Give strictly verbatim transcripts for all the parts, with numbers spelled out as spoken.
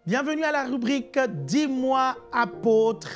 Bienvenue à la rubrique « Dis-moi apôtre ».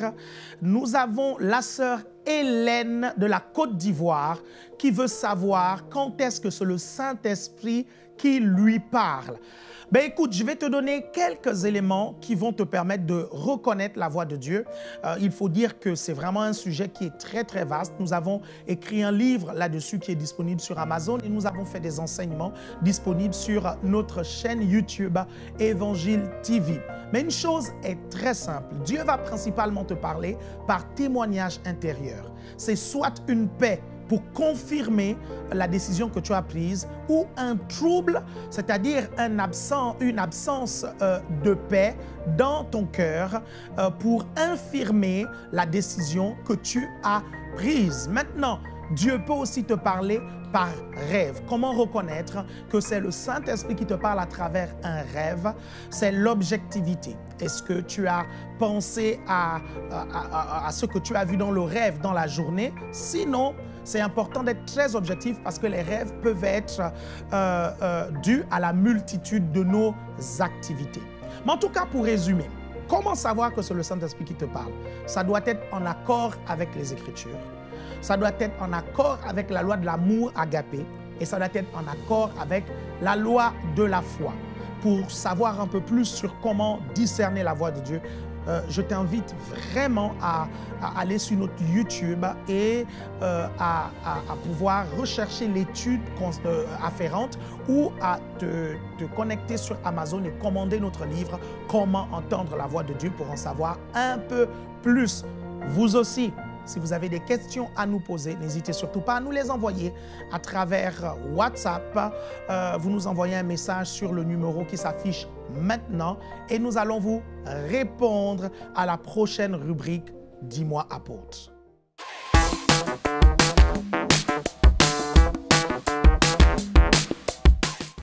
Nous avons la sœur Hélène de la Côte d'Ivoire qui veut savoir quand est-ce que c'est le Saint-Esprit qui lui parle. Ben écoute, je vais te donner quelques éléments qui vont te permettre de reconnaître la voix de Dieu. Euh, il faut dire que c'est vraiment un sujet qui est très très vaste. Nous avons écrit un livre là-dessus qui est disponible sur Amazon et nous avons fait des enseignements disponibles sur notre chaîne YouTube Évangile T V. Mais une chose est très simple. Dieu va principalement te parler par témoignage intérieur. C'est soit une paix pour confirmer la décision que tu as prise, ou un trouble, c'est-à-dire un absent, une absence euh, de paix dans ton cœur euh, pour infirmer la décision que tu as prise. Maintenant, Dieu peut aussi te parler par rêve. Comment reconnaître que c'est le Saint-Esprit qui te parle à travers un rêve? C'est l'objectivité. Est-ce que tu as pensé à, à, à, à ce que tu as vu dans le rêve dans la journée? Sinon, c'est important d'être très objectif parce que les rêves peuvent être euh, euh, dus à la multitude de nos activités. Mais en tout cas, pour résumer, comment savoir que c'est le Saint-Esprit qui te parle? Ça doit être en accord avec les Écritures. Ça doit être en accord avec la loi de l'amour agapé et ça doit être en accord avec la loi de la foi. Pour savoir un peu plus sur comment discerner la voix de Dieu, euh, je t'invite vraiment à, à aller sur notre YouTube et euh, à, à, à pouvoir rechercher l'étude euh, afférente ou à te, te connecter sur Amazon et commander notre livre « Comment entendre la voix de Dieu » pour en savoir un peu plus. Vous aussi, si vous avez des questions à nous poser, n'hésitez surtout pas à nous les envoyer à travers WhatsApp. Euh, vous nous envoyez un message sur le numéro qui s'affiche maintenant et nous allons vous répondre à la prochaine rubrique « Dis-moi apôtre ».